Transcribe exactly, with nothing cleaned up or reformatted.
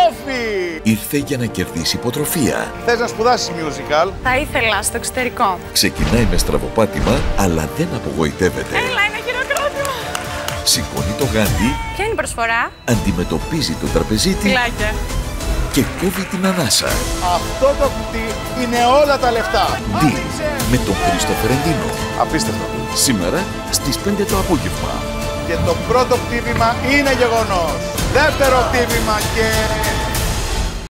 Σόφη! Ήρθε για να κερδίσει υποτροφία. Θες να σπουδάσεις musical? Θα ήθελα στο εξωτερικό. Ξεκινάει με στραβοπάτημα, αλλά δεν απογοητεύεται. Έλα, ένα χειροκρότημα. Σηκώνει το γάντι. Ποια είναι η προσφορά? Αντιμετωπίζει τον τραπεζίτη. Φυλάκια. Και κόβει την ανάσα. Αυτό το κουτί είναι όλα τα λεφτά. Deal με τον Χρήστο Φερεντίνο. Απίστευτο. Σήμερα στις πέντε το απόγευμα. Και το πρώτο χτύπημα είναι γεγονός. Δεύτερο χτύπημα και...